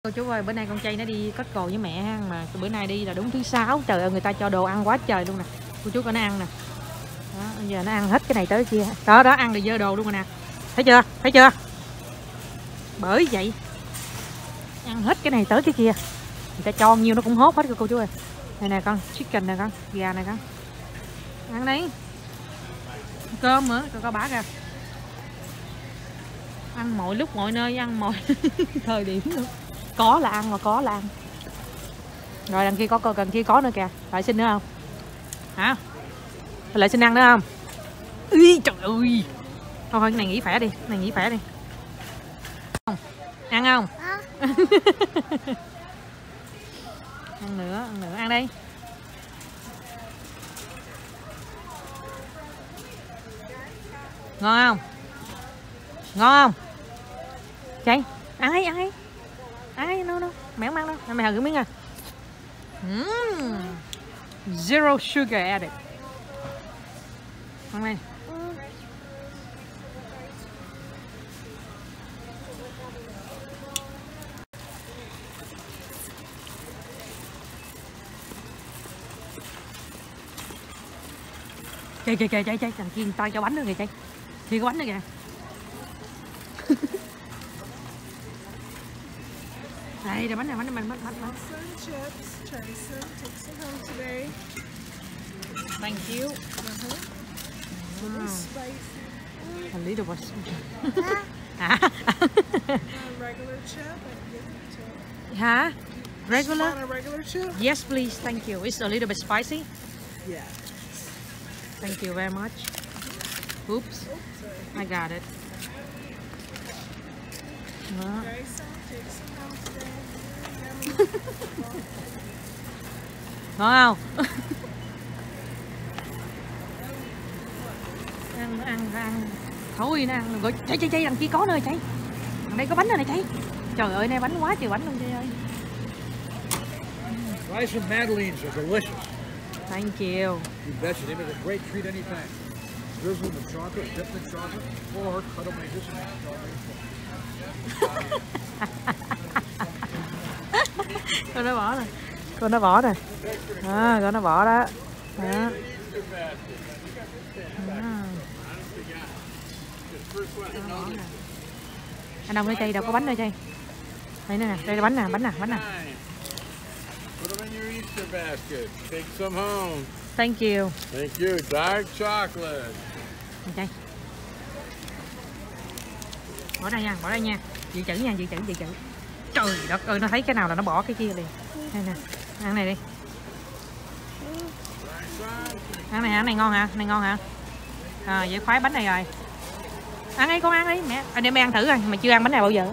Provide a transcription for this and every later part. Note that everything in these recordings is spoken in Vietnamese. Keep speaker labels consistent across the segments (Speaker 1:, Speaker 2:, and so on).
Speaker 1: Cô chú ơi, bữa nay con Chay nó đi Costco với mẹ ha, mà bữa nay đi là đúng thứ Sáu. Trời ơi, người ta cho đồ ăn quá trời luôn nè. Cô chú coi nó ăn nè. Đó, bây giờ nó ăn hết cái này tới kia. Đó, đó, ăn được dơ đồ luôn rồi nè. Thấy chưa? Thấy chưa? Bởi vậy ăn hết cái này tới cái kia. Người ta cho nhiêu nó cũng hốt hết cô chú ơi. Này nè con, chicken nè con, gà nè con. Ăn đi. Cơm nữa, coi bả kìa. Ăn mọi lúc mọi nơi, ăn mọi thời điểm luôn. Có là ăn mà có là ăn. Rồi đằng kia có cần kia có nữa kìa. Lại xin nữa không? Hả? Lại xin ăn nữa không? Ý trời ơi. Thôi thôi cái này nghỉ khỏe đi, cái này nghỉ khỏe đi. Không. Ăn không? Ăn nữa, ăn đi. Ngon không? Ngon không? Chay, ăn đi, ăn đi. Ăn đi, no. Mẹ không ăn đâu. Mẹ thử miếng à. Zero sugar added. Ăn đi. Chay, thằng kia tao cho bánh nữa kìa Chay. Kia có bánh nữa kìa. Đây, bánh này, bánh. Thank you. A little bit.
Speaker 2: Regular chip.
Speaker 1: Hả? Regular?
Speaker 2: A regular chip?
Speaker 1: Yes, please. Thank you. It's a little bit spicy.
Speaker 2: Yeah.
Speaker 1: Thank you very much. Oops. I got it. Đó.
Speaker 2: Okay, so take some home today.
Speaker 1: Ngon không? ăn thôi nó ăn. Gọi Chay đằng kia có nữa Chay. Đằng đây có bánh nữa này Chay. Trời ơi, nay bánh quá trời bánh luôn Chay ơi.
Speaker 3: Try some Madeleines, they're delicious.
Speaker 1: Thank you.
Speaker 3: You betcha, they make a great treat anytime. Drizzle them with chocolate, dipped in chocolate, or cut them like this and
Speaker 1: Con nó bỏ nè. Con nó bỏ nè. À, con nó bỏ đó. Đó. Anh Đông đây Chay, đâu có bánh đây Chay. Đây nè, đây là bánh nè.
Speaker 3: put them in your Easter basket. Take some home.
Speaker 1: Thank you.
Speaker 3: Thank you. Dark chocolate.
Speaker 1: Chay. Bỏ đây nha. Dự trữ nha. Trời đất ơi, nó thấy cái nào là nó bỏ cái kia liền. Đây nè, ăn này đi. Ăn này ngon hả? À, vậy khoái bánh này rồi. Ăn đi con, ăn đi mẹ. Anh em ăn thử rồi, mà chưa ăn bánh này bao giờ.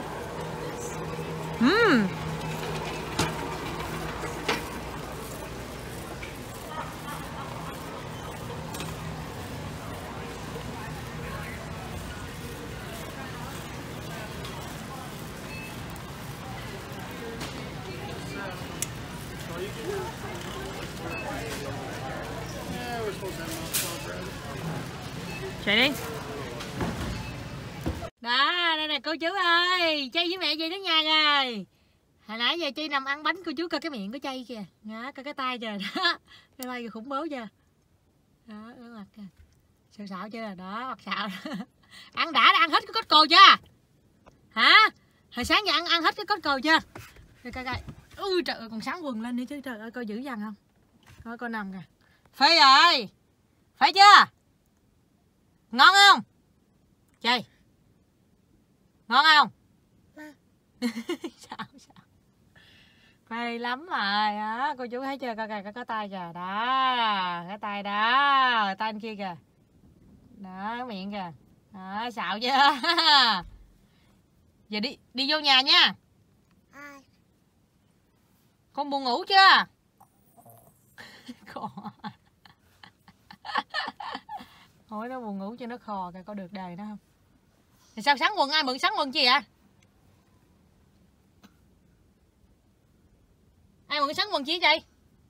Speaker 1: Chạy đi. Đó, đây nè cô chú ơi. Chay với mẹ về đến nhà rồi. Hồi nãy giờ Chay nằm ăn bánh, cô chú coi cái miệng của Chay kìa. Đó, coi cái tay kìa. Đó, cái tay kìa khủng bố chưa. Đó, ướt mặt kìa. Xạo chưa. Đó, mặt xạo. Ăn đã ăn hết cái Costco chưa? Hả? Hồi sáng giờ ăn hết cái Costco chưa? Coi. Ui trời ơi, còn sáng quần lên nữa chứ. Trời ơi, coi dữ dằn không? Coi coi nằm kìa. Phê rồi. Phải chưa? Ngon không? Chay. Ngon không? Sao? Phê lắm rồi đó. Cô chú thấy chưa? Coi cái tay kìa. Đó. Cái tay đó. Tay bên kia kìa. Đó, cái miệng kìa. Đó, xạo chưa? Giờ đi vô nhà nha. Con buồn ngủ chưa? Hỏi nó buồn ngủ cho nó khò kìa, có được đời nó không? Thì sao sáng quần ai mượn sáng quần chi vậy? Ai mượn sáng quần chi vậy?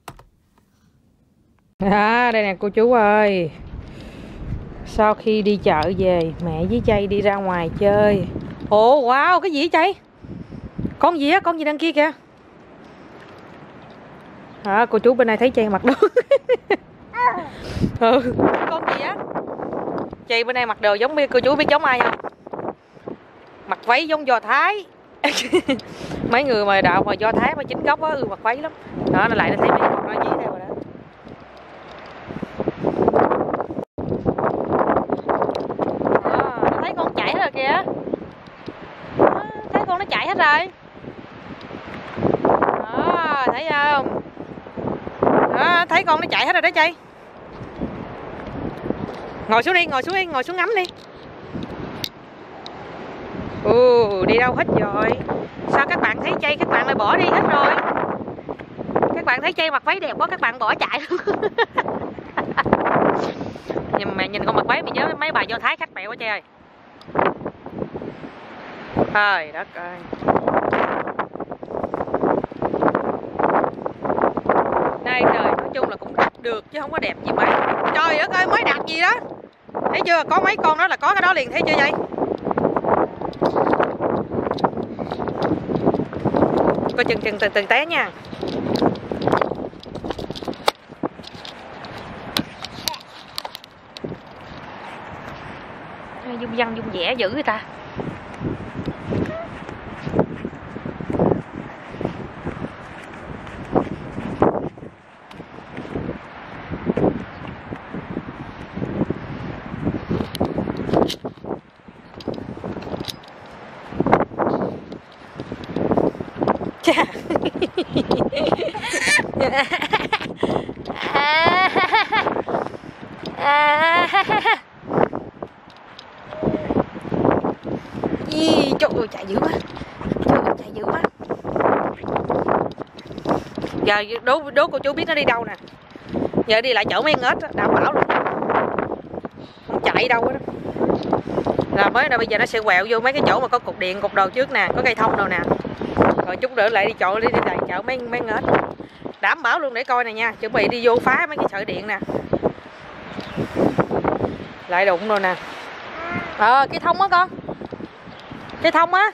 Speaker 1: Đó, đây nè cô chú ơi. Sau khi đi chợ về, mẹ với Chay đi ra ngoài chơi. Ồ wow, cái gì vậy Chay? Con gì á, con gì đằng kia kìa. Cô chú bên này thấy Chi mặc đồ. Con gì á. Chi bên này mặc đồ giống cô chú biết giống ai không? Mặc váy giống Do Thái. Mấy người mà đạo mà Do Thái mà chính gốc á, mặc váy lắm. Đó, nó lại nó thấy mấy con nó dí theo rồi đó. Thấy con chạy hết rồi kìa. Thấy con nó chạy hết rồi. Đó, thấy không? Đó, thấy con nó chạy hết rồi đó Chi. Ngồi xuống đi, ngồi xuống đi, ngồi xuống ngắm đi. Đi đâu hết rồi? Sao các bạn thấy Chi các bạn lại bỏ đi hết rồi? Các bạn thấy Chi mặc váy đẹp quá các bạn bỏ chạy luôn. Nhưng mà nhìn con mặc váy mình nhớ mấy bà Do Thái khách mẹ quá Chi ơi. Trời đất ơi. Đây trời, nói chung là cũng đặt được chứ không có đẹp gì mấy. Trời đất ơi, mới đặt gì đó. Thấy chưa, có mấy con đó là có cái đó liền, thấy chưa vậy? Coi chừng từng té nha. Dung dăng dung dẻ dữ người ta. Chà. Trời ơi, chạy dữ quá. Trời ơi, chạy dữ quá. Giờ đố cô chú biết nó đi đâu nè. Giờ đi lại chỗ mấy con ếch đảm bảo luôn. Không chạy đâu đó. Là mới là bây giờ nó sẽ quẹo vô mấy cái chỗ mà có cục điện, cục đồ trước nè, có cây thông đâu nè. Rồi chút nữa lại đi lại chợ mấy ếch. Đảm bảo luôn để coi nè nha, chuẩn bị đi vô phá mấy cái sợi điện nè. Lại đụng rồi nè. Cái thông á con. Cái thông á.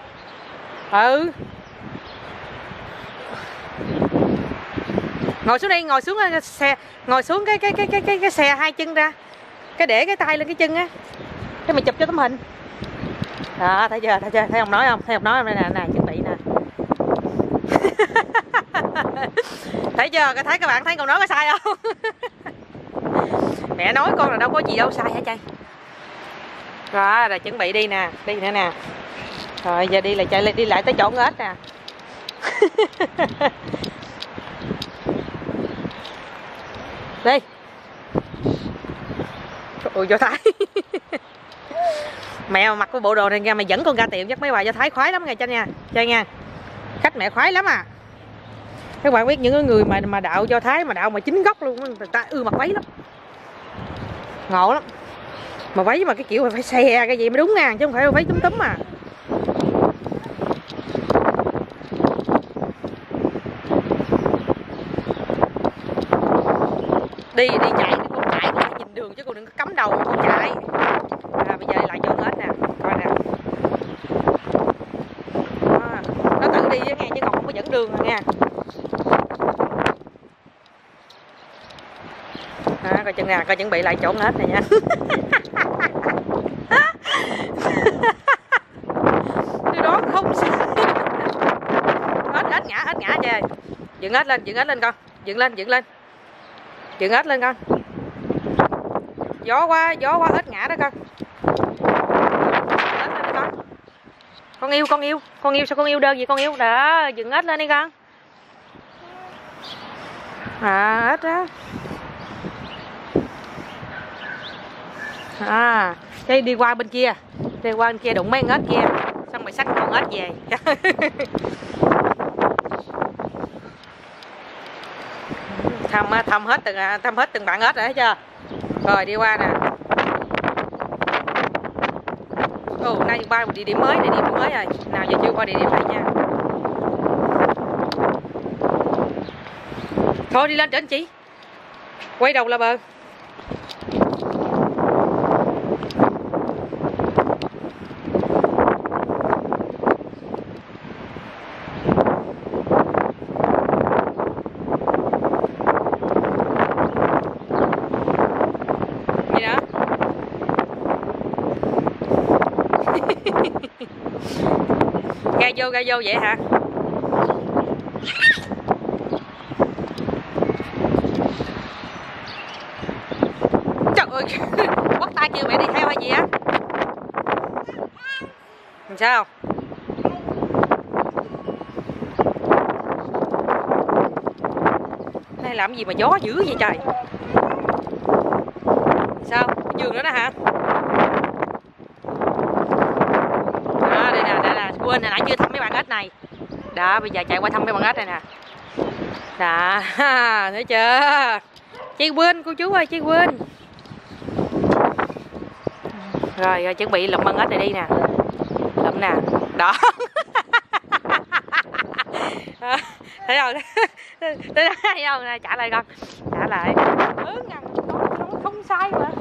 Speaker 1: Ngồi xuống đi, ngồi xuống xe, ngồi xuống cái xe hai chân ra. Cái để cái tay lên cái chân á. Cái mày chụp cho tấm hình. Đó, thấy chưa? Thấy ông nói không? Thấy ông nói không? Đây nè, chuẩn bị nè. Thấy chưa? Thấy các bạn thấy con nói có sai không? Mẹ nói con là đâu có gì đâu sai hả Chi? Rồi chuẩn bị đi nè, đi nữa nè. Rồi giờ đi lại tới chỗ ếch nè. Đi. Ôi Do Thái. Mẹ mà mặc cái bộ đồ này ra mày dẫn con ra tiệm chắc mấy bà Do Thái khoái lắm nghe nha. Chơi nha. Khách mẹ khoái lắm à. Các bạn biết những người mà đạo Do Thái mà đạo mà chính gốc luôn, người ta mặc váy lắm. Ngộ lắm. Mà váy mà cái kiểu mà phải xe cái gì mới đúng nha, chứ không phải váy túm túm mà. Đi chạy con chạy con nhìn đường chứ con đừng có cắm đầu con chạy. Bây giờ lại chỗ ếch nè, coi nè. Nó tự đi với nghe chứ còn không có dẫn đường rồi nha. Coi chừng nè, coi chuẩn bị lại chỗ ếch này nha. Điều đó không sao. Ếch ngã trời. Dựng ếch lên con. Dựng lên. Dựng ếch lên con. Gió quá ếch ngã đó con. Ếch lên đi con. Con yêu sao con yêu đơn gì con yêu. Đó, dựng ếch lên đi con. Ếch đó. Cái đi qua bên kia đụng mấy con ếch kia, xong mày xách con ếch về. thăm hết từng bạn ếch rồi thấy chưa. Rồi đi qua nè. Nay qua một địa điểm mới rồi. Nào giờ chưa qua địa điểm này nha. Thôi đi lên trên chị. Quay đầu là bờ.
Speaker 4: ra vô vậy hả? Trời ơi, bắt tay kêu mẹ đi theo hay gì á? Làm sao? Này làm gì mà gió dữ vậy trời? Sao? Giường nữa đó hả? Đó, đây nè, quên hồi nãy chưa thăm mấy bạn ếch này. Đó, bây giờ chạy qua thăm mấy bạn ếch này nè. Đó, thấy chưa? Chị quên, cô chú ơi, chị quên. Rồi, chuẩn bị lụm con ếch này đi nè. Lụm nè. Đó. Thấy không? Thấy không? Trả lại con. Trả lại. Không sai mà.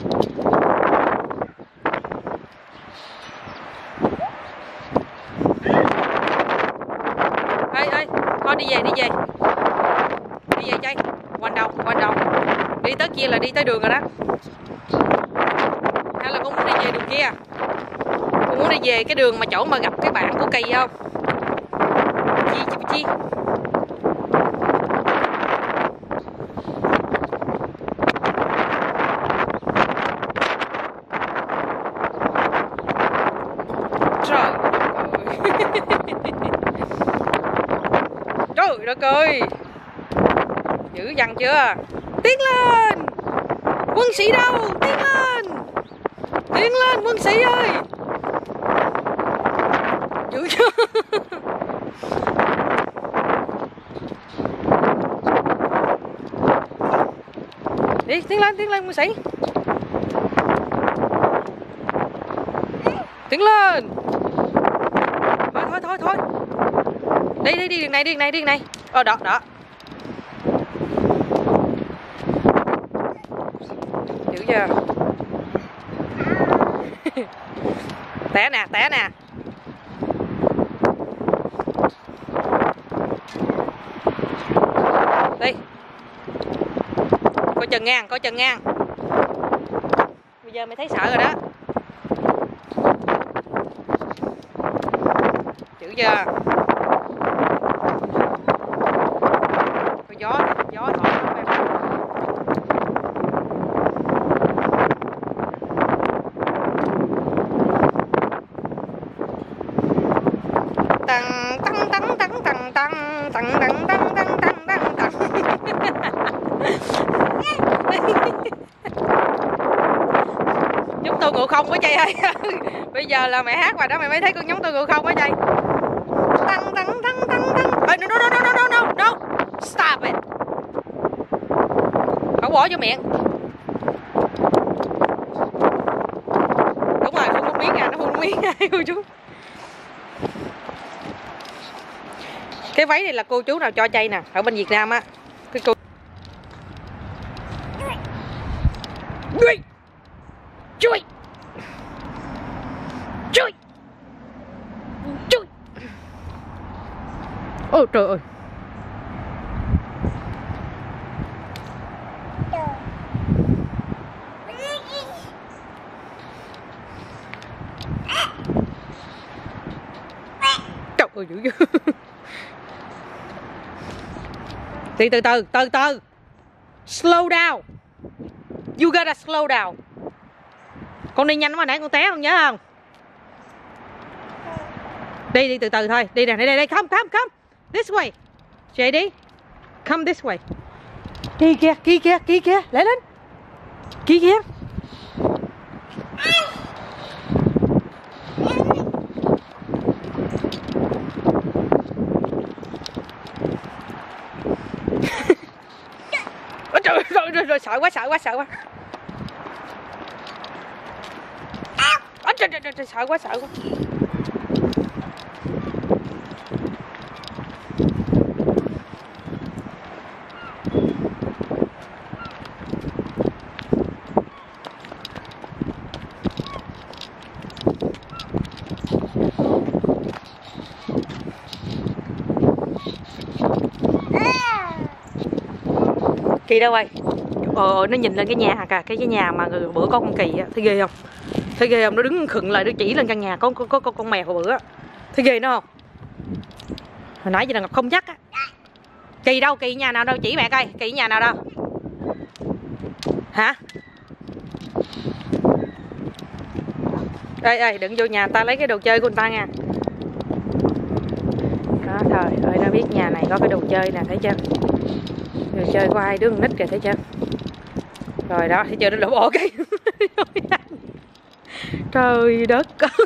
Speaker 4: Ê, thôi đi về chơi. Quanh đầu. Đi tới kia là đi tới đường rồi đó. Hay là con muốn đi về đường kia? Con muốn đi về cái đường mà chỗ mà gặp cái bạn của Kỳ không? Chi. Trời đất ơi, dữ dằn chưa? Tiến lên, quân sĩ đâu? Tiến lên quân sĩ ơi. Dữ chưa? Đi, tiến lên quân sĩ. Tiến lên. Thôi. Đi đường này. Đó. Dữ chưa? Té nè. Đi. Coi chừng ngang. Bây giờ mày thấy sợ rồi đó. Dữ chưa? Gió thổi nó Nhóm tôi ngựa không quá Chay ơi. Bây giờ là mẹ hát bài đó mày mới thấy con nhóm tôi ngựa không quá Chay. No. Stop it. Không bỏ vô miệng. Đúng rồi, phun một miếng nó phun một miếng cô chú. Cái váy này là cô chú nào cho Chay nè, ở bên Việt Nam á. Cái cô Chui. Ôi trời ơi. Trời ơi dữ dữ. Từ từ. Slow down. You gotta slow down. Con đi nhanh quá nãy con té con nhớ không? Đi từ từ thôi. Đi nè, đây. Come. This way. Chạy đi. Come this way. Kia kìa. Lại lên. Kìa. Rồi sợ quá. Trời, sợ quá. Kỳ đâu rồi? Nó nhìn lên cái nhà kìa, cái nhà mà bữa có con Kỳ á, thấy ghê không? Nó đứng khựng lại, nó chỉ lên căn nhà có con mèo hồi bữa á. Thấy ghê nó không? Hồi nãy giờ là Ngọc không dắt á. Kỳ đâu, Kỳ nhà nào đâu, chỉ mẹ coi, Kỳ nhà nào đâu. Hả? Ê, đừng vô nhà ta lấy cái đồ chơi của người ta nha. Đó, trời ơi, nó biết nhà này có cái đồ chơi nè, thấy chưa? Đồ chơi của hai đứa con nít kìa, thấy chưa? Rồi đó, thấy chưa, nó đổ bỏ cây. Trời đất ơi.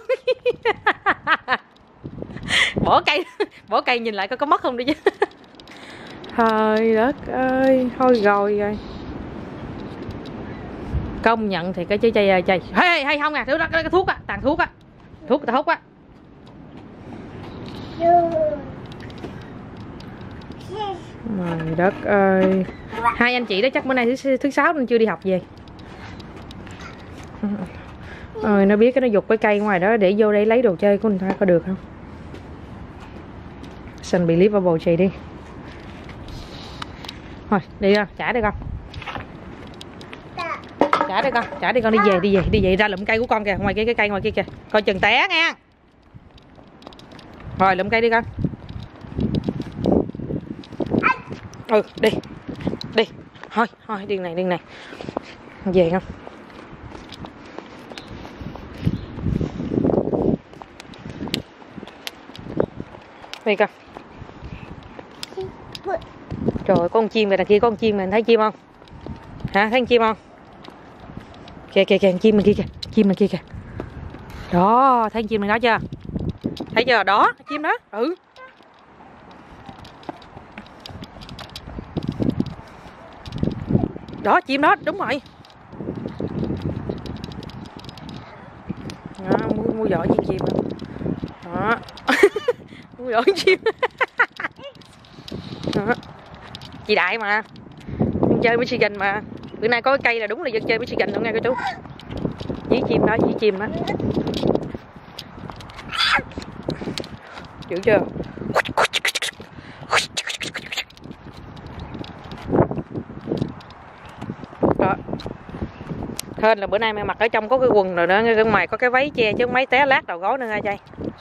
Speaker 4: Bỏ cây nhìn lại coi có mất không đi chứ. Trời đất ơi, thôi rồi. Công nhận thì cái chứ chơi hay không nè, thứ đó cái thuốc á, tàn thuốc á. Thuốc á. Trời đất ơi. Hai anh chị đó chắc bữa nay thứ 6 nên chưa đi học về. Rồi nó biết cái nó giục cái cây ngoài đó để vô đây lấy đồ chơi của người ta có được không? Unbelievable chị đi. Thôi đi ra, trả đi con. Trả đi con, đi về ra lụm cây của con kìa, ngoài cái cây ngoài kia kìa. Coi chừng té nha. Rồi lụm cây đi con. Đi. Thôi đi này. Về không? Đi con. Trời ơi, có con chim rồi đằng kia, có con chim mình thấy chim không? Hả, thấy con chim không? Kìa, chim bên kia kìa, chim bên kia kìa. Đó, thấy con chim này đó chưa? Thấy chưa? Đó, chim đó. Ừ. Đó, chim đó, đúng rồi. Đó, mua giỏ chim đó. Mua giỏ chim. Đó. Chị Đại mà, dân chơi Michigan mà. Bữa nay có cái cây là đúng là dân chơi Michigan luôn nha cô chú. Dí chim đó. Chịu chưa? Đó. Hên là bữa nay mẹ mặc ở trong có cái quần rồi nữa, ngay ngoài có cái váy che chứ mấy té lát đầu gối nữa nha trai.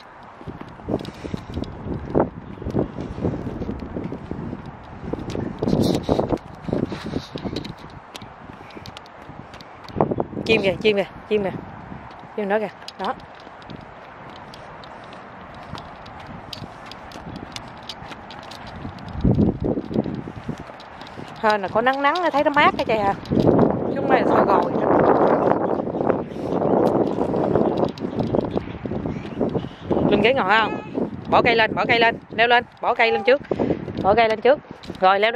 Speaker 4: Chim kìa, chim đó kìa, đó. Hên là có nắng thấy nó mát cái trời à. Chứ không là thôi rồi. Lưng ghế ngồi không? Bỏ cây lên, leo lên, bỏ cây lên trước. Rồi leo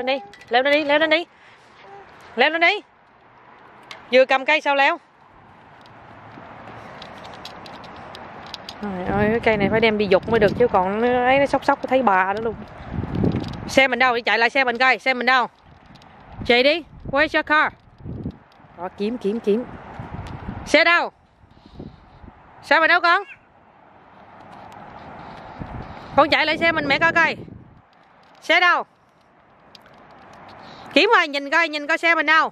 Speaker 4: lên đi. Vừa cầm cây sao leo? Trời ơi, cái cây này phải đem đi dục mới được chứ còn ấy nó sóc thấy bà đó luôn. Xe mình đâu? Đi chạy lại xe mình coi, xe mình đâu? Chạy đi, where's your car? Đó, kiếm. Xe đâu? Xe mình đâu con? Con chạy lại xe mình mẹ coi. Xe đâu? Kiếm rồi, nhìn coi xe mình đâu?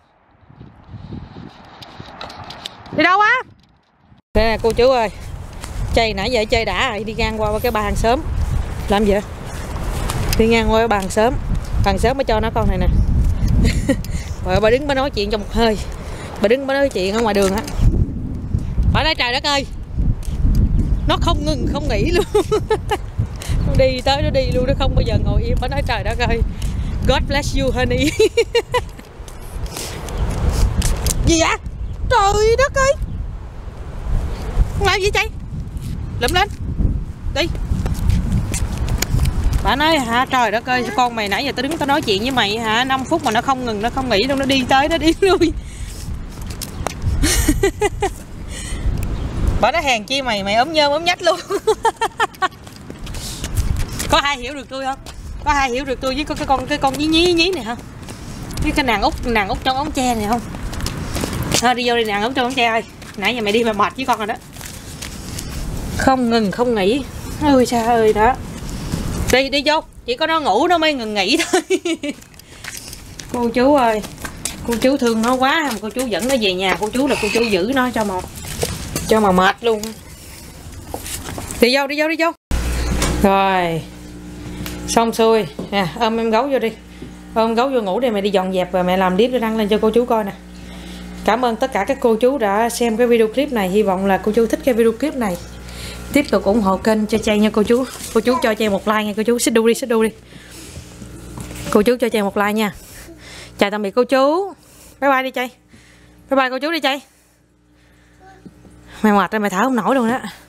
Speaker 4: Đi đâu á? Đây nè cô chú ơi. Chơi nãy giờ chơi đã rồi, đi ngang qua cái bà hàng xóm. Làm gì vậy? Đi ngang qua cái bà hàng xóm. Hàng xóm mới cho nó con này nè. Rồi bà đứng bà nói chuyện trong một hơi. Bà đứng bà nói chuyện ở ngoài đường á. Bà nói trời đất ơi. Nó không ngừng không nghỉ luôn. Nó đi tới nó đi luôn, nó không bao giờ ngồi im. Bà nói trời đất ơi. God bless you honey. Gì vậy? Trời đất ơi. Làm gì chạy? Lụm lên. Đi. Bà nói hả trời đất ơi, con mày nãy giờ tao đứng tao nói chuyện với mày hả 5 phút mà nó không ngừng, nó không nghỉ luôn, nó đi tới nó đi lui. Bà nói hèn chi mày ốm nhôm ốm nhách luôn. Có ai hiểu được tôi không? Có ai hiểu được tôi với cái con nhí này không? Với cái nàng út trong ống tre này không? Thôi đi vô đi nàng út trong ống tre ơi. Nãy giờ mày đi mà mệt với con rồi đó. Không ngừng không nghỉ. Ôi trời ơi đó. Đi vô, chỉ có nó ngủ nó mới ngừng nghỉ thôi. Cô chú ơi, cô chú thương nó quá, cô chú dẫn nó về nhà, cô chú là cô chú giữ nó cho mà mệt luôn. Đi vô. Rồi. Xong xuôi nè, ôm em gấu vô đi, ôm gấu vô ngủ đi, mẹ đi dọn dẹp và mẹ làm clip để đăng lên cho cô chú coi nè. Cảm ơn tất cả các cô chú đã xem cái video clip này, hy vọng là cô chú thích cái video clip này. Tiếp tục ủng hộ kênh cho Chay nha cô chú. Cô chú cho Chay một like nha cô chú. Xích đu đi, xích đu đi. Cô chú cho Chay một like nha. Chào tạm biệt cô chú. Bye bye đi Chay. Bye bye cô chú đi Chay. Mày mệt rồi, mày thở không nổi luôn đó.